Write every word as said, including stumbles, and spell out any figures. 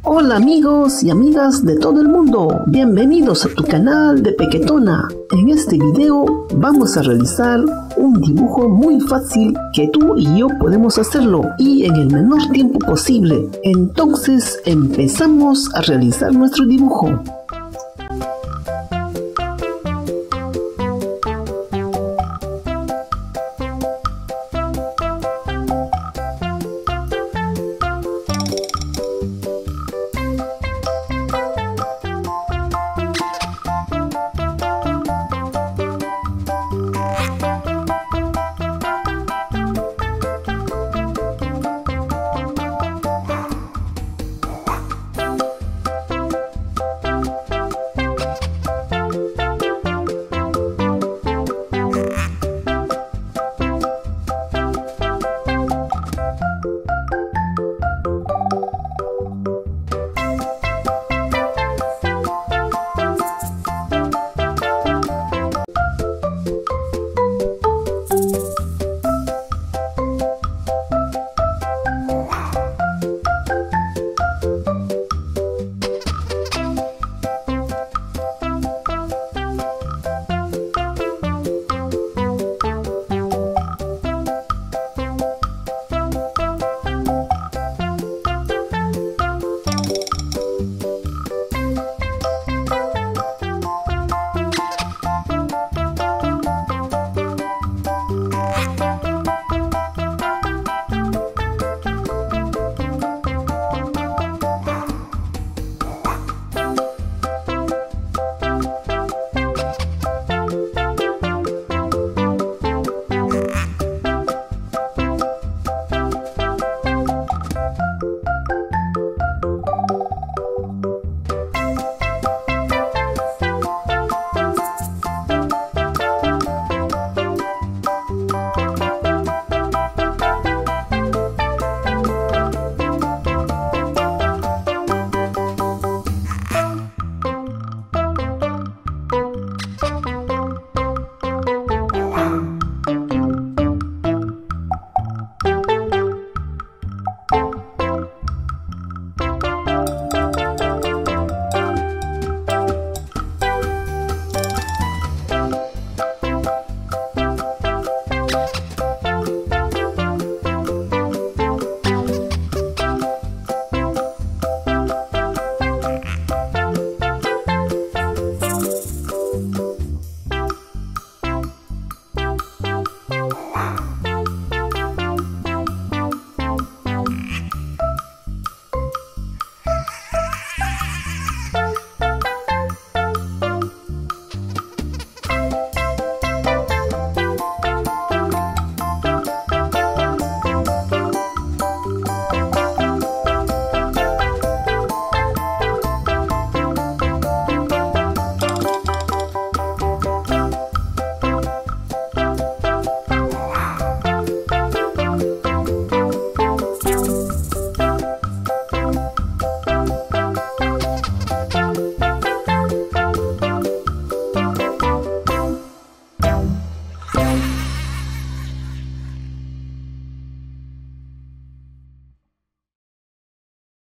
Hola amigos y amigas de todo el mundo, bienvenidos a tu canal de Pequetona. En este video vamos a realizar un dibujo muy fácil que tú y yo podemos hacerlo y en el menor tiempo posible. Entonces empezamos a realizar nuestro dibujo.